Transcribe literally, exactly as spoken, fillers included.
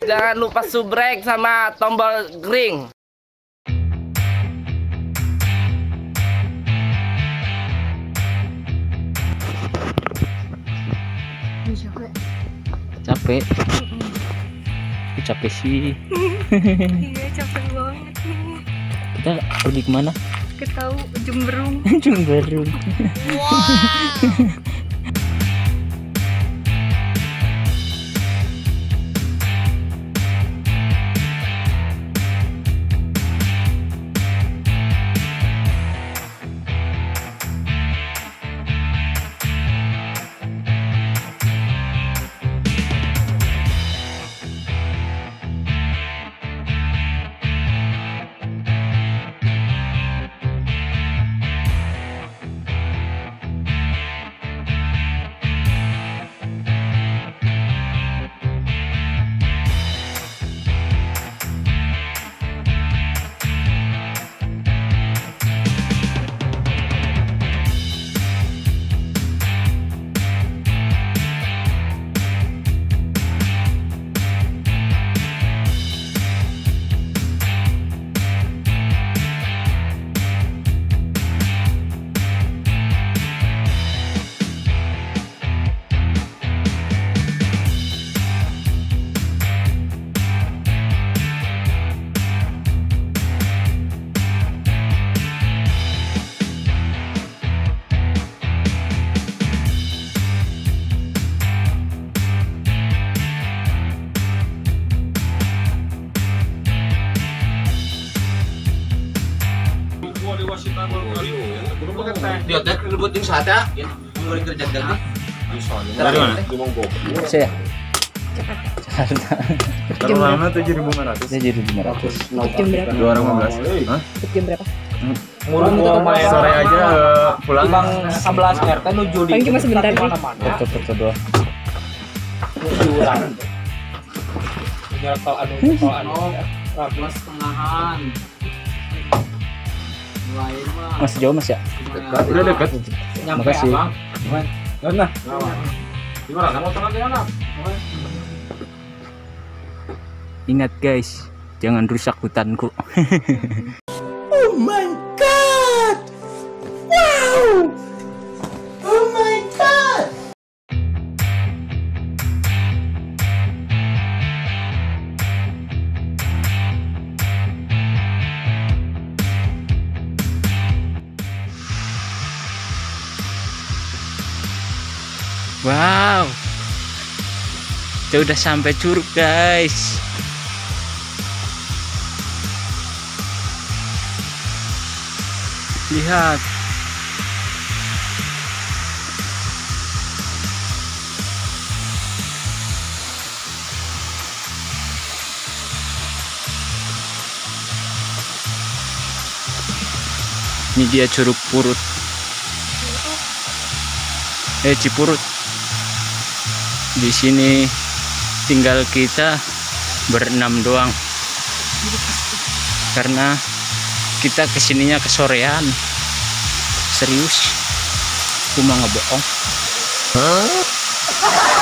Jangan lupa subrek sama tombol ring. Capek. Aku capek sih. Iya, capek banget nih. Kita pergi kemana? Ke tahu Jemberung. Jemberung. Wow. Dia teh ribut jeung sada, mun kerja kerja. Dari mana? Saya. Kalau lama tujuh ribu lima ratus. Tujuh ribu lima ratus. Jam berapa? Dua orang lima belas. Hah? Jam berapa? Murung gua main sore aja pulang. Bang sebelas R T nuju di. Paling cuma sebentar nih. Foto-foto doang. Jualan. Tinggal tol anu tol anu. Ratus setengahan. Masih jauh Mas ya? Udah dekat. Nyampe Makasih. Abang. Nah, Gimana kamu tengah di mana? Ingat guys, jangan rusak hutanku. Oh my god! Wow! Oh my god! Wow, kita udah sampai Curug guys. Lihat. Ini dia Curug Purut. Eh Cipurut. Di sini tinggal kita berenam doang. Karena kita kesininya kesorean. Serius, cuma ngebohong. Huh?